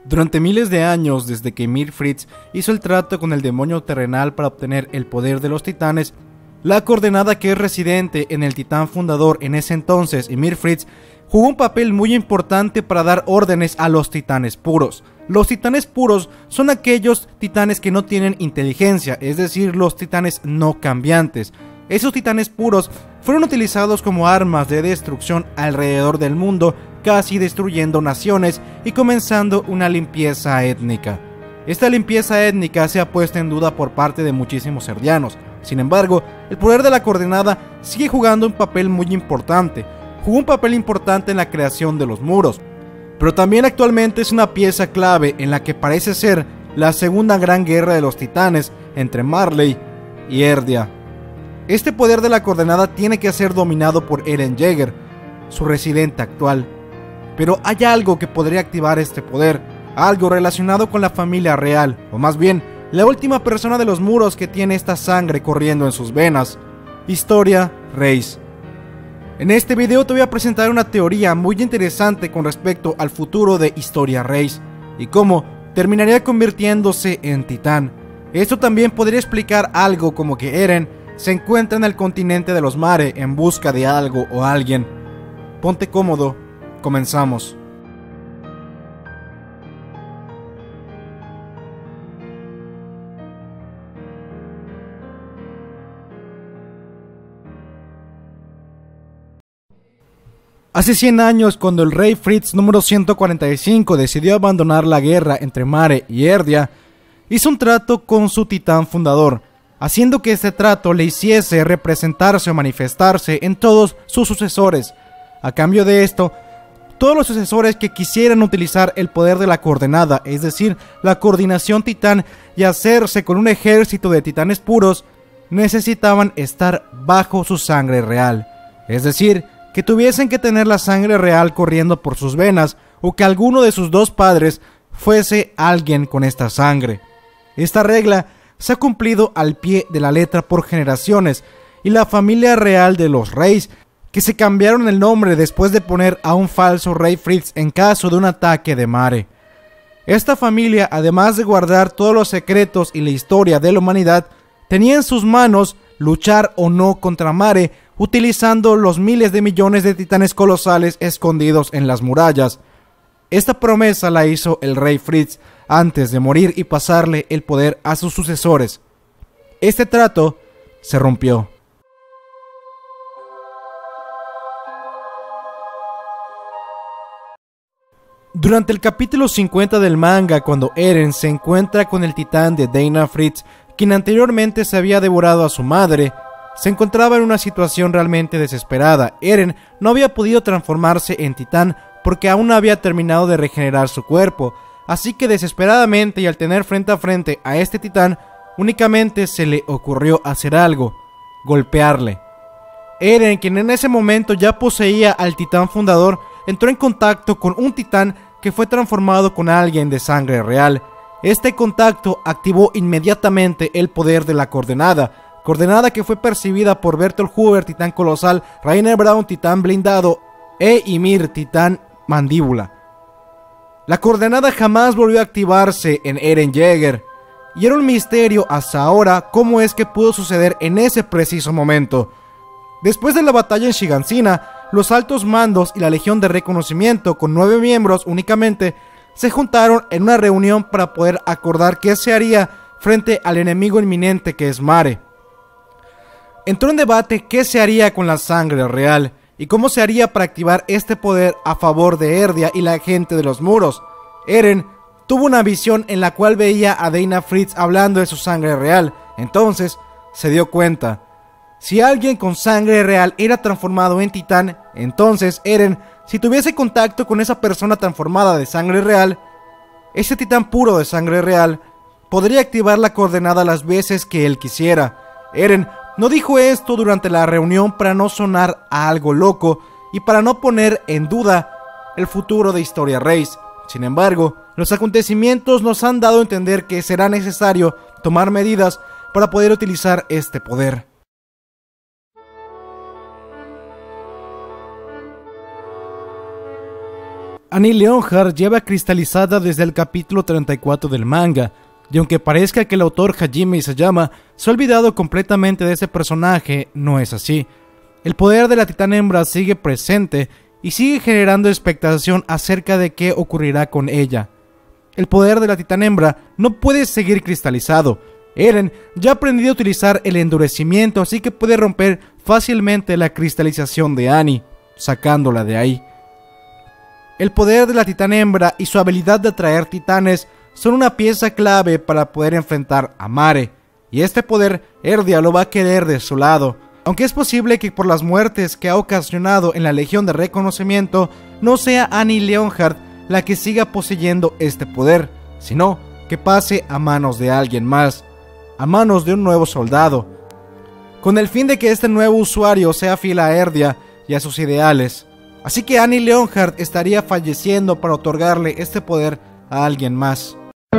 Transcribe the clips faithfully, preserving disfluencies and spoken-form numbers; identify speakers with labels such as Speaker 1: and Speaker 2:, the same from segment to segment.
Speaker 1: Durante miles de años, desde que Ymir Fritz hizo el trato con el demonio terrenal para obtener el poder de los titanes, la coordenada, que es residente en el titán fundador en ese entonces, Ymir Fritz, jugó un papel muy importante para dar órdenes a los titanes puros. Los titanes puros son aquellos titanes que no tienen inteligencia, es decir, los titanes no cambiantes. Esos titanes puros fueron utilizados como armas de destrucción alrededor del mundo, casi destruyendo naciones y comenzando una limpieza étnica. Esta limpieza étnica se ha puesto en duda por parte de muchísimos erdianos. Sin embargo, el poder de la coordenada sigue jugando un papel muy importante. Jugó un papel importante en la creación de los muros, pero también actualmente es una pieza clave en la que parece ser la segunda gran guerra de los titanes entre Marley y Erdia. Este poder de la coordenada tiene que ser dominado por Eren Yeager, su residente actual. Pero hay algo que podría activar este poder, algo relacionado con la familia real, o más bien, la última persona de los muros que tiene esta sangre corriendo en sus venas, Historia Reiss. En este video te voy a presentar una teoría muy interesante con respecto al futuro de Historia Reiss y cómo terminaría convirtiéndose en titán. Esto también podría explicar algo como que Eren se encuentra en el continente de los Mare en busca de algo o alguien. Ponte cómodo, comenzamos. Hace cien años, cuando el rey Fritz número ciento cuarenta y cinco decidió abandonar la guerra entre Mare y Erdia, hizo un trato con su titán fundador, haciendo que este trato le hiciese representarse o manifestarse en todos sus sucesores. A cambio de esto, todos los sucesores que quisieran utilizar el poder de la coordenada, es decir, la coordinación titán, y hacerse con un ejército de titanes puros, necesitaban estar bajo su sangre real, es decir, que tuviesen que tener la sangre real corriendo por sus venas, o que alguno de sus dos padres fuese alguien con esta sangre. Esta regla se ha cumplido al pie de la letra por generaciones, y la familia real de los Reiss, que se cambiaron el nombre después de poner a un falso rey Fritz en caso de un ataque de Mare. Esta familia, además de guardar todos los secretos y la historia de la humanidad, tenía en sus manos luchar o no contra Mare, utilizando los miles de millones de titanes colosales escondidos en las murallas. Esta promesa la hizo el rey Fritz antes de morir y pasarle el poder a sus sucesores. Este trato se rompió. Durante el capítulo cincuenta del manga, cuando Eren se encuentra con el titán de Dana Fritz, quien anteriormente se había devorado a su madre, se encontraba en una situación realmente desesperada. Eren no había podido transformarse en titán porque aún no había terminado de regenerar su cuerpo, así que desesperadamente, y al tener frente a frente a este titán, únicamente se le ocurrió hacer algo: golpearle. Eren, quien en ese momento ya poseía al titán fundador, entró en contacto con un titán que fue transformado con alguien de sangre real. Este contacto activó inmediatamente el poder de la coordenada, coordenada que fue percibida por Bertolt Hoover, titán colosal, Rainer Braun, titán blindado, e Ymir, titán mandíbula. La coordenada jamás volvió a activarse en Eren Yeager, y era un misterio hasta ahora cómo es que pudo suceder en ese preciso momento. Después de la batalla en Shiganshina, los altos mandos y la Legión de Reconocimiento, con nueve miembros únicamente, se juntaron en una reunión para poder acordar qué se haría frente al enemigo inminente que es Mare. Entró en debate qué se haría con la sangre real y cómo se haría para activar este poder a favor de Erdia y la gente de los muros. Eren tuvo una visión en la cual veía a Dana Fritz hablando de su sangre real. Entonces se dio cuenta: si alguien con sangre real era transformado en titán, entonces Eren, si tuviese contacto con esa persona transformada de sangre real, ese titán puro de sangre real, podría activar la coordenada las veces que él quisiera. Eren no dijo esto durante la reunión para no sonar a algo loco y para no poner en duda el futuro de Historia Reiss. Sin embargo, los acontecimientos nos han dado a entender que será necesario tomar medidas para poder utilizar este poder. Annie Leonhardt lleva cristalizada desde el capítulo treinta y cuatro del manga, y aunque parezca que el autor Hajime Isayama se ha olvidado completamente de ese personaje, no es así. El poder de la titán hembra sigue presente y sigue generando expectación acerca de qué ocurrirá con ella. El poder de la titán hembra no puede seguir cristalizado. Eren ya ha aprendido a utilizar el endurecimiento, así que puede romper fácilmente la cristalización de Annie, sacándola de ahí. El poder de la titán hembra y su habilidad de atraer titanes son una pieza clave para poder enfrentar a Mare, y este poder Erdia lo va a querer de su lado, aunque es posible que por las muertes que ha ocasionado en la Legión de Reconocimiento no sea Annie Leonhardt la que siga poseyendo este poder, sino que pase a manos de alguien más, a manos de un nuevo soldado, con el fin de que este nuevo usuario sea fiel a Erdia y a sus ideales. Así que Annie Leonhardt estaría falleciendo para otorgarle este poder a alguien más.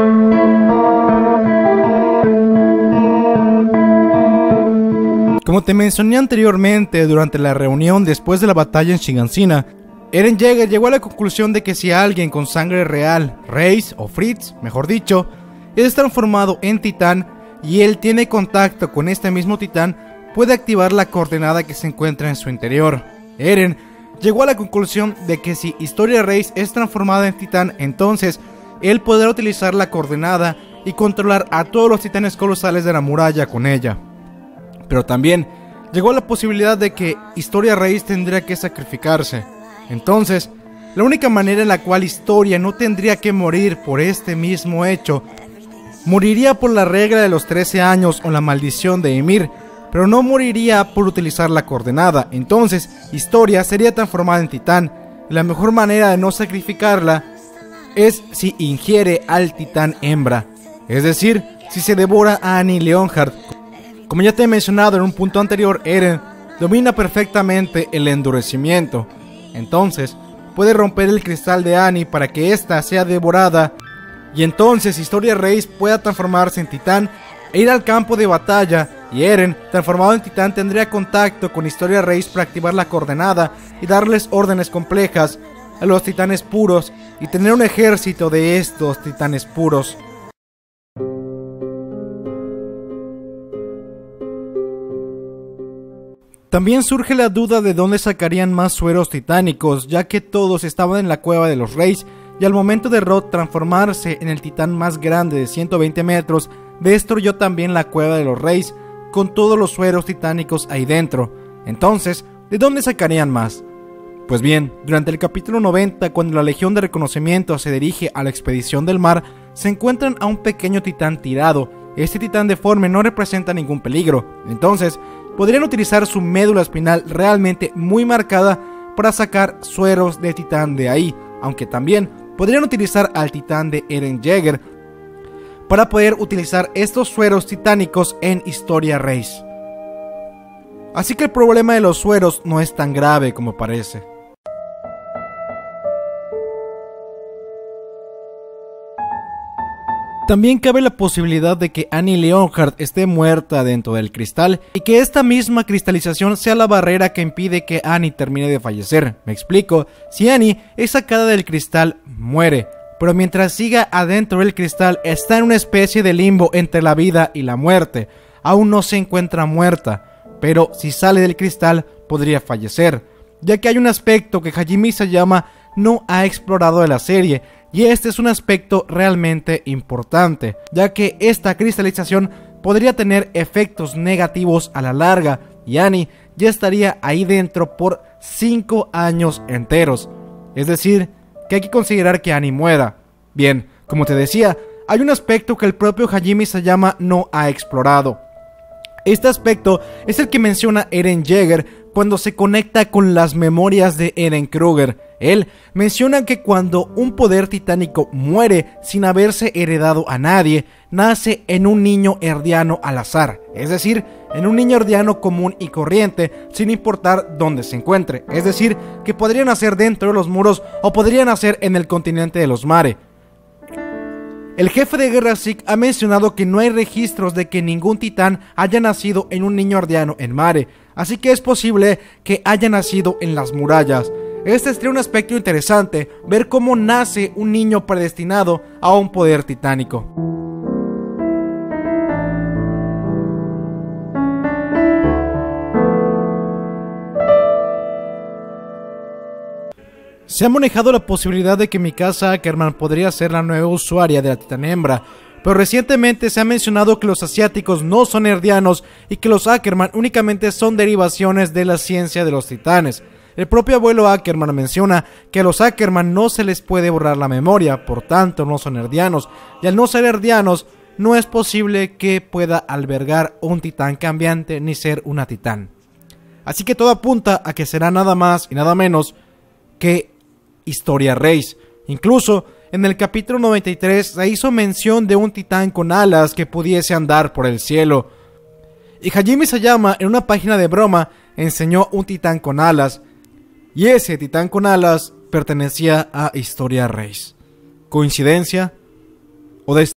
Speaker 1: Como te mencioné anteriormente, durante la reunión después de la batalla en Shiganshina, Eren Yeager llegó a la conclusión de que si alguien con sangre real, Reiss o Fritz, mejor dicho, es transformado en titán y él tiene contacto con este mismo titán, puede activar la coordenada que se encuentra en su interior. Eren llegó a la conclusión de que si Historia Reiss es transformada en titán, entonces él podrá utilizar la coordenada y controlar a todos los titanes colosales de la muralla con ella. Pero también llegó a la posibilidad de que Historia Reiss tendría que sacrificarse. Entonces, la única manera en la cual Historia no tendría que morir por este mismo hecho, moriría por la regla de los trece años o la maldición de Ymir, pero no moriría por utilizar la coordenada. Entonces, Historia sería transformada en titán, y la mejor manera de no sacrificarla es si ingiere al titán hembra, es decir, si se devora a Annie Leonhardt. Como ya te he mencionado en un punto anterior, Eren domina perfectamente el endurecimiento, entonces puede romper el cristal de Annie para que ésta sea devorada, y entonces Historia Reiss pueda transformarse en titán e ir al campo de batalla, y Eren, transformado en titán, tendría contacto con Historia Reiss para activar la coordenada y darles órdenes complejas a los titanes puros y tener un ejército de estos titanes puros. También surge la duda de dónde sacarían más sueros titánicos, ya que todos estaban en la cueva de los Reiss, y al momento de Rod transformarse en el titán más grande de ciento veinte metros, destruyó también la cueva de los Reiss, con todos los sueros titánicos ahí dentro. Entonces, ¿de dónde sacarían más? Pues bien, durante el capítulo noventa, cuando la Legión de Reconocimiento se dirige a la expedición del mar, se encuentran a un pequeño titán tirado. Este titán deforme no representa ningún peligro, entonces podrían utilizar su médula espinal realmente muy marcada para sacar sueros de titán de ahí, aunque también podrían utilizar al titán de Eren Yeager para poder utilizar estos sueros titánicos en Historia Reiss. Así que el problema de los sueros no es tan grave como parece. También cabe la posibilidad de que Annie Leonhardt esté muerta dentro del cristal y que esta misma cristalización sea la barrera que impide que Annie termine de fallecer. Me explico, si Annie es sacada del cristal, muere, pero mientras siga adentro del cristal está en una especie de limbo entre la vida y la muerte. Aún no se encuentra muerta, pero si sale del cristal podría fallecer, ya que hay un aspecto que Hajime Isayama no ha explorado de la serie, y este es un aspecto realmente importante, ya que esta cristalización podría tener efectos negativos a la larga, y Annie ya estaría ahí dentro por cinco años enteros. Es decir, que hay que considerar que Annie muera. Bien, como te decía, hay un aspecto que el propio Hajime Isayama no ha explorado. Este aspecto es el que menciona Eren Yeager cuando se conecta con las memorias de Eren Kruger. Él menciona que cuando un poder titánico muere sin haberse heredado a nadie, nace en un niño erdiano al azar, es decir, en un niño erdiano común y corriente, sin importar dónde se encuentre. Es decir, que podría nacer dentro de los muros o podría nacer en el continente de los Mare. El jefe de guerra Zeke ha mencionado que no hay registros de que ningún titán haya nacido en un niño erdiano en Mare, así que es posible que haya nacido en las murallas. Este sería un aspecto interesante, ver cómo nace un niño predestinado a un poder titánico. Se ha manejado la posibilidad de que Mikasa Ackerman podría ser la nueva usuaria de la Titán Hembra, pero recientemente se ha mencionado que los asiáticos no son herdianos y que los Ackerman únicamente son derivaciones de la ciencia de los titanes. El propio abuelo Ackerman menciona que a los Ackerman no se les puede borrar la memoria, por tanto no son herdianos, y al no ser herdianos no es posible que pueda albergar un titán cambiante ni ser una titán. Así que todo apunta a que será nada más y nada menos que Historia Reis. Incluso en el capítulo noventa y tres se hizo mención de un titán con alas que pudiese andar por el cielo. Y Hajime Isayama en una página de broma enseñó un titán con alas, y ese titán con alas pertenecía a Historia Reis. ¿Coincidencia o destino?